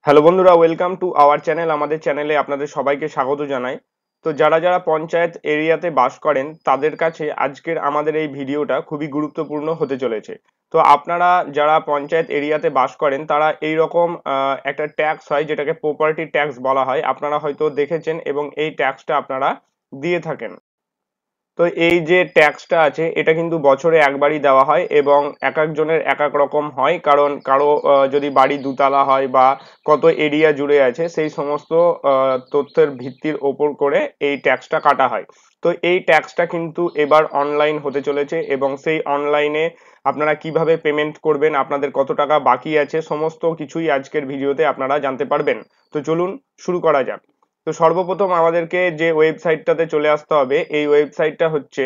Hello বন্ধুরা, welcome to our channel. আমাদের চ্যানেলে আপনাদের সবাইকে স্বাগত জানাই। তো যারা যারা পঞ্চায়েত এরিয়াতে বাস করেন তাদের কাছে আজকের আমাদের এই ভিডিওটা খুবই গুরুত্বপূর্ণ হতে চলেছে। তো আপনারা যারা পঞ্চায়েত এরিয়াতে বাস করেন তারা এই রকম একটা ট্যাক্স হয় যেটাকে প্রপার্টি ট্যাক্স বলা হয়, আপনারা হয়তো দেখেছেন এবং এই ট্যাক্সটা আপনারা দিয়ে থাকেন। তো এই যে ট্যাক্সটা আছে এটা কিন্তু বছরে একবারই দেওয়া হয় এবং এক একজনের এক এক রকম হয়, কারণ কারো যদি বাড়ি দুতলা হয় বা কত এরিয়া জুড়ে আছে সেই সমস্ত তথ্যের ভিত্তির ওপর করে এই ট্যাক্সটা কাটা হয়। তো এই ট্যাক্সটা কিন্তু এবার অনলাইন হতে চলেছে এবং সেই অনলাইনে আপনারা কিভাবে পেমেন্ট করবেন, আপনাদের কত টাকা বাকি আছে, সমস্ত কিছুই আজকের ভিডিওতে আপনারা জানতে পারবেন। তো চলুন শুরু করা যাক। তো সর্বপ্রথম আমাদেরকে যে ওয়েবসাইটটাতে চলে আসতে হবে, এই ওয়েবসাইটটা হচ্ছে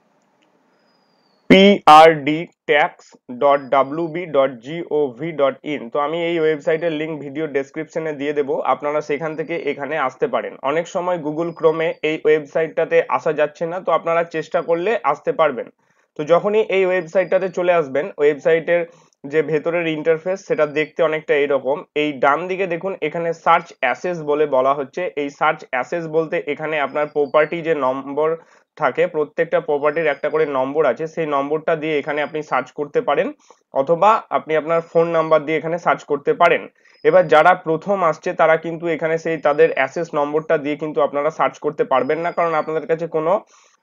prdtax.wb.gov.in। তো আমি এই ওয়েবসাইটের লিংক ভিডিও ডেসক্রিপশনে দিয়ে দেবো, আপনারা সেখান থেকে এখানে আসতে পারেন। অনেক সময় গুগল ক্রোমে এই ওয়েবসাইটটাতে আসা যাচ্ছে না, তো আপনারা চেষ্টা করলে আসতে পারবেন। তো যখনই এই ওয়েবসাইটটাতে চলে আসবেন, ওয়েবসাইটের যে ভেতরের ইন্টারফেস সেটা দেখতে অনেকটা এরকম। এই ডান দিকে দেখুন, এখানে সার্চ অ্যাসেস বলে বলা হচ্ছে। এই সার্চ অ্যাসেস বলতে এখানে আপনার প্রপার্টি যে নম্বর থাকে, প্রত্যেকটা প্রপার্টির একটা করে নম্বর আছে, সেই নম্বরটা দিয়ে এখানে আপনি সার্চ করতে পারেন, অথবা আপনি আপনার ফোন নাম্বার দিয়ে এখানে সার্চ করতে পারেন। এবার যারা প্রথম আসছে তারা কিন্তু এখানে সেই তাদের অ্যাসেস নম্বরটা দিয়ে কিন্তু আপনারা সার্চ করতে পারবেন না, কারণ আপনাদের কাছে কোনো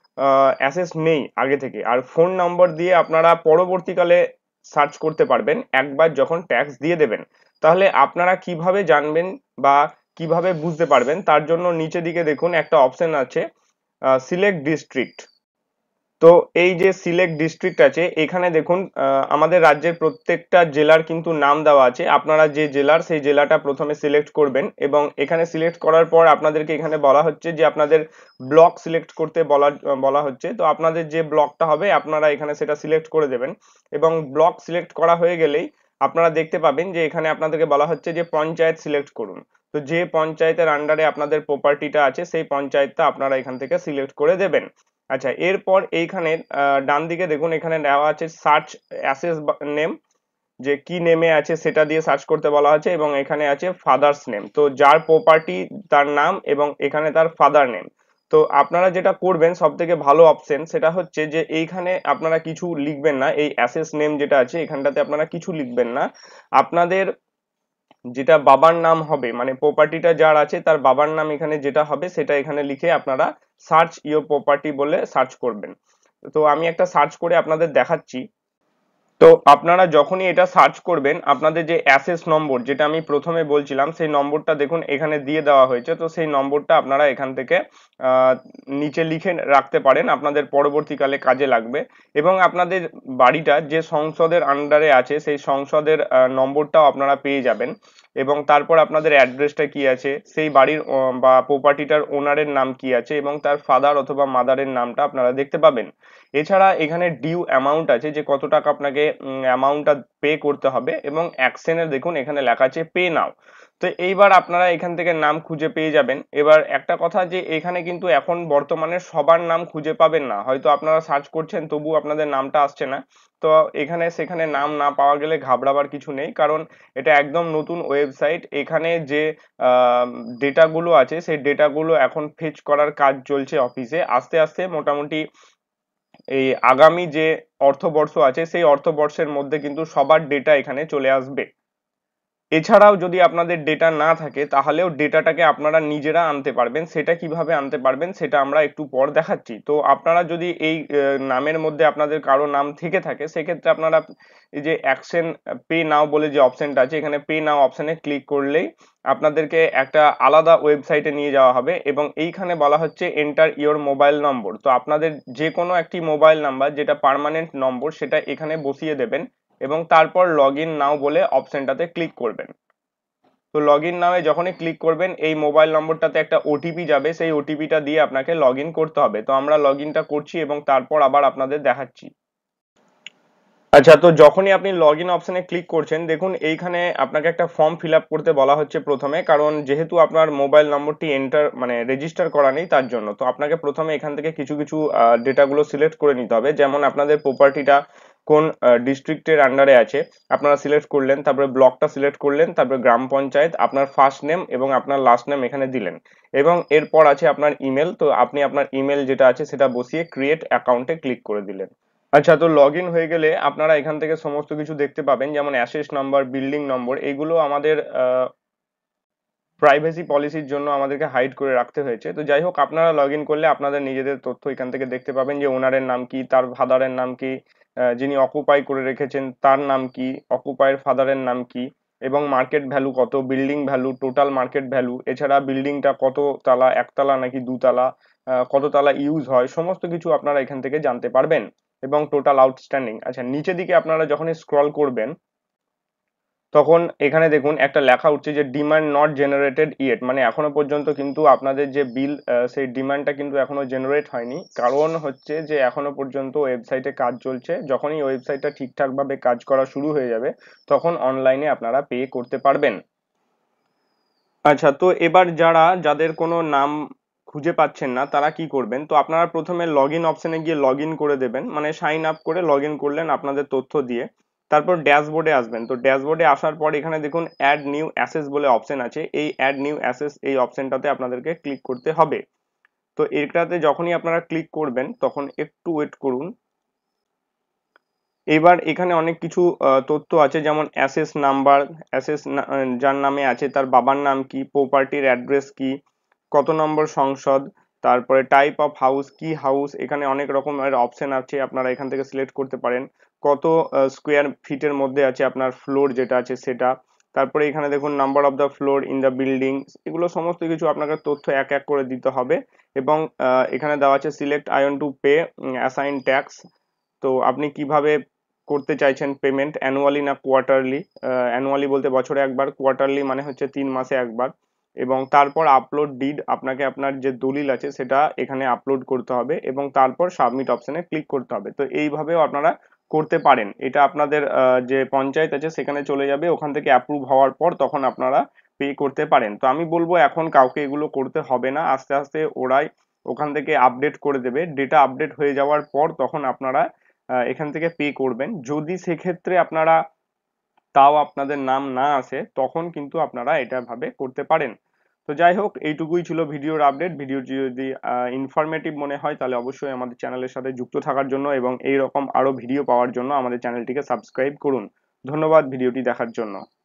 অ্যাসেস নেই আগে থেকে। আর ফোন নম্বর দিয়ে আপনারা পরবর্তীকালে সার্চ করতে পারবেন একবার যখন ট্যাক্স দিয়ে দেবেন। তাহলে আপনারা কিভাবে জানবেন বা কিভাবে বুঝতে পারবেন, তার জন্য নিচে দিকে দেখুন একটা অপশন আছে, সিলেক্ট ডিস্ট্রিক্ট। তো এই যে সিলেক্ট ডিস্ট্রিক্ট আছে, এখানে দেখুন আমাদের রাজ্যের প্রত্যেকটা জেলার কিন্তু নাম দেওয়া আছে। আপনারা যে জেলার সেই জেলাটা প্রথমে সিলেক্ট করবেন এবং এখানে সিলেক্ট করার পর আপনাদেরকে এখানে বলা হচ্ছে যে আপনাদের ব্লক সিলেক্ট করতে বলা হচ্ছে। তো আপনাদের যে ব্লকটা হবে আপনারা এখানে সেটা সিলেক্ট করে দেবেন এবং ব্লক সিলেক্ট করা হয়ে গেলেই আপনারা দেখতে পাবেন যে এখানে আপনাদেরকে বলা হচ্ছে যে পঞ্চায়েত সিলেক্ট করুন। তো যে পঞ্চায়েতের আন্ডারে আপনাদের প্রপার্টিটা আছে সেই পঞ্চায়েতটা আপনারা এখান থেকে সিলেক্ট করে দেবেন। আচ্ছা, এরপর এইখানে ডান দিকে দেখুন, এখানে দেওয়া আছে সার্চ অ্যাসেস নেম, যে কি নেমে আছে সেটা দিয়ে সার্চ করতে বলা হয়েছে এবং এখানে আছে ফাদার্স নেম। তো যার প্রপার্টি তার নাম এবং এখানে তার ফাদার নেম। তো আপনারা যেটা করবেন সব থেকে ভালো অপশন সেটা হচ্ছে যে এইখানে আপনারা কিছু লিখবেন না, এই অ্যাসেস নেম যেটা আছে এখানটাতে আপনারা কিছু লিখবেন না। আপনাদের যেটা বাবার নাম হবে, মানে প্রপার্টিটা যার আছে তার বাবার নাম এখানে যেটা হবে সেটা এখানে লিখে আপনারা সার্চ ইওর প্রপার্টি বলে সার্চ করবেন। তো আমি একটা সার্চ করে আপনাদের দেখাচ্ছি। তো আপনারা যখনই এটা সার্চ করবেন আপনাদের যে অ্যাসেস নম্বর যেটা আমি প্রথমে বলছিলাম সেই নম্বরটা দেখুন এখানে দিয়ে দেওয়া হয়েছে। তো সেই নম্বরটা আপনারা এখান থেকে আহ, নিচে লিখে রাখতে পারেন, আপনাদের পরবর্তীকালে কাজে লাগবে। এবং আপনাদের বাড়িটা যে সংসদের আন্ডারে আছে সেই সংসদের নম্বরটাও আপনারা পেয়ে যাবেন। এবং তারপর আপনাদের অ্যাড্রেসটা কি আছে, সেই বাড়ির বা প্রপার্টিটার ওনারের নাম কি আছে এবং তার ফাদার অথবা মাদারের নামটা আপনারা দেখতে পাবেন। এছাড়া এখানে ডিউ অ্যামাউন্ট আছে, যে কত টাকা আপনাকে অ্যামাউন্টটা পে করতে হবে, এবং অ্যাকশনের দেখুন এখানে লেখা আছে পে নাও। তো এইবার আপনারা এখান থেকে নাম খুঁজে পেয়ে যাবেন। এবার একটা কথা, যে এখানে কিন্তু এখন বর্তমানে সবার নাম খুঁজে পাবেন না, হয়তো আপনারা সার্চ করছেন তবু আপনাদের নামটা আসছে না। তো এখানে সেখানে নাম না পাওয়া গেলে ঘাবড়াবার কিছু নেই, কারণ এটা একদম নতুন ওয়েবসাইট। এখানে যে ডেটাগুলো আছে সেই ডেটাগুলো এখন ফেচ করার কাজ চলছে অফিসে। আস্তে আস্তে মোটামুটি এই আগামী যে অর্থবর্ষ আছে সেই অর্থবর্ষের মধ্যে কিন্তু সবার ডেটা এখানে চলে আসবে। এছাড়াও যদি আপনাদের ডেটা না থাকে তাহলেও ডেটাটাকে আপনারা নিজেরা আনতে পারবেন। সেটা কিভাবে আনতে পারবেন সেটা আমরা একটু পর দেখাচ্ছি। তো আপনারা যদি এই নামের মধ্যে আপনাদের কারো নাম থেকে থাকে সেক্ষেত্রে আপনারা এই যে অ্যাকশন পে নাও বলে যে অপশনটা আছে, এখানে পে নাও অপশনে ক্লিক করলেই আপনাদেরকে একটা আলাদা ওয়েবসাইটে নিয়ে যাওয়া হবে এবং এইখানে বলা হচ্ছে এন্টার ইওর মোবাইল নম্বর। তো আপনাদের যে কোনো একটি মোবাইল নাম্বার যেটা পার্মানেন্ট নম্বর সেটা এখানে বসিয়ে দেবেন এবং তারপর লগ ইন নাও বলে অপশনটাতে ক্লিক করবেন। তো লগ ইন নামে যখনই ক্লিক করবেন এই মোবাইল নম্বরটাতে একটা ওটিপি যাবে, সেই ওটিপিটা দিয়ে আপনাকে লগ ইন করতে হবে। তো আমরা লগ ইনটা করছি এবং তারপর আবার আপনাদের দেখাচ্ছি। আচ্ছা, তো যখনই আপনি লগ ইন অপশনে ক্লিক করছেন দেখুন এইখানে আপনাকে একটা ফর্ম ফিল আপ করতে বলা হচ্ছে প্রথমে, কারণ যেহেতু আপনার মোবাইল নম্বরটি এন্টার মানে রেজিস্টার করা নেই তার জন্য। তো আপনাকে প্রথমে এখান থেকে কিছু কিছু ডেটাগুলো সিলেক্ট করে নিতে হবে, যেমন আপনাদের প্রপার্টিটা কোন ডিস্ট্রিক্টের আন্ডারে আছে আপনারা সিলেক্ট করলেন, তারপরে ব্লকটা সিলেক্ট করলেন, তারপরে গ্রাম পঞ্চায়েত, আপনার ফার্স্ট নেম এবং আপনার লাস্ট নেম এখানে দিলেন, এবং এরপর আছে আপনার ইমেল। তো আপনি আপনার ইমেল যেটা আছে সেটা বসিয়ে ক্রিয়েট অ্যাকাউন্টে ক্লিক করে দিলেন। আচ্ছা, তো লগ ইন হয়ে গেলে আপনারা এখান থেকে সমস্ত কিছু দেখতে পাবেন, যেমন অ্যাসেস নাম্বার, বিল্ডিং নম্বর, এগুলো আমাদের প্রাইভেসি পলিসির জন্য আমাদেরকে হাইড করে রাখতে হয়েছে। তো যাই হোক, আপনারা লগ ইন করলে আপনাদের নিজেদের তথ্য এখান থেকে দেখতে পাবেন, যে ওনারের নাম কি, তার ফাদারের নাম কি, যিনি অকুপাই করে রেখেছেন তার নাম কি, অকুপাইয়ের ফাদারের নাম কি, এবং মার্কেট ভ্যালু কত, building value, total market value, এছাড়া বিল্ডিংটা কত তালা, একতলা নাকি দুতলা, কত তালা ইউজ হয়, সমস্ত কিছু আপনারা এখান থেকে জানতে পারবেন, এবং টোটাল আউটস্ট্যান্ডিং। আচ্ছা, নিচের দিকে আপনারা যখনই স্ক্রল করবেন তখন এখানে দেখুন একটা লেখা উঠছে যে ডিমান্ড নট জেনারেটেড ইয়েট, মানে এখনো পর্যন্ত কিন্তু আপনাদের যে বিল, সেই ডিমান্ডটা কিন্তু এখনো জেনারেট হয়নি। কারণ হচ্ছে যে এখনো পর্যন্ত ওয়েবসাইটে কাজ চলছে, যখনই ওয়েবসাইটটা ঠিকঠাক ভাবে কাজ করা শুরু হয়ে যাবে তখন অনলাইনে আপনারা পে করতে পারবেন। আচ্ছা, তো এবার যাদের কোনো নাম খুঁজে পাচ্ছেন না তারা কি করবেন, তো আপনারা প্রথমে লগ ইন অপশনে গিয়ে লগ ইন করে দেবেন, মানে সাইন আপ করে লগ ইন করলেন আপনাদের তথ্য দিয়ে। তারপর ড্যাশবোর্ডে আসবেন। তো ড্যাশবোর্ডে আসার পর এখানে দেখুন অ্যাড নিউ অ্যাসেস বলে অপশন আছে, এই অ্যাড নিউ অ্যাসেস এই অপশনটাতে আপনাদেরকে ক্লিক করতে হবে। তো এটাতে যখনই আপনারা ক্লিক করবেন তখন একটু ওয়েট করুন। এবার এখানে অনেক কিছু তথ্য আছে, যেমন অ্যাসেস নাম্বার, অ্যাসেস যার নামে আছে তার বাবার নাম কি, প্রপার্টির অ্যাড্রেস কি, কত নম্বর সংসদ, তারপরে টাইপ অফ হাউস, কি হাউস, এখানে অনেক রকমের অপশন আছে, আপনারা এখান থেকে সিলেক্ট করতে পারেন। কত স্কোয়ার ফিটের মধ্যে আছে আপনার ফ্লোর যেটা আছে সেটা, তারপরে এখানে দেখুন number of the floor in the building, এগুলো সমস্ত কিছু আপনাকে তথ্য এক এক করে দিতে হবে। এবং এখানে দেওয়া আছে select I want to pay assign tax, তো আপনি কিভাবে করতে চাইছেন পেমেন্ট, অ্যানুয়ালি না কোয়ার্টারলি, অ্যানুয়ালি বলতে বছরে একবার, কোয়ার্টারলি মানে হচ্ছে 3 মাসে একবার। এবং তারপর আপলোড ডিড, আপনাকে আপনার যে দলিল আছে সেটা এখানে আপলোড করতে হবে, এবং তারপর সাবমিট অপশনে ক্লিক করতে হবে। তো এইভাবেও আপনারা করতে পারেন, এটা আপনাদের যে পঞ্চায়েত আছে সেখানে চলে যাবে, ওখান থেকে অ্যাপ্রুভ হওয়ার পর তখন আপনারা পে করতে পারেন। তো আমি বলবো এখন কাউকে এগুলো করতে হবে না, আস্তে আস্তে ওরাই ওখান থেকে আপডেট করে দেবে, ডেটা আপডেট হয়ে যাওয়ার পর তখন আপনারা এখান থেকে পে করবেন। যদি সেক্ষেত্রে আপনারা তাও আপনাদের নাম না আসে তখন কিন্তু আপনারা এটা ভাবে করতে পারেন। তো যাই হোক, এইটুকুই ছিল ভিডিওর আপডেট। ভিডিওটি যদি ইনফরমেটিভ মনে হয় তাহলে অবশ্যই আমাদের চ্যানেলের সাথে যুক্ত থাকার জন্য এবং এই রকম আরো ভিডিও পাওয়ার জন্য আমাদের চ্যানেলটিকে সাবস্ক্রাইব করুন। ধন্যবাদ ভিডিওটি দেখার জন্য।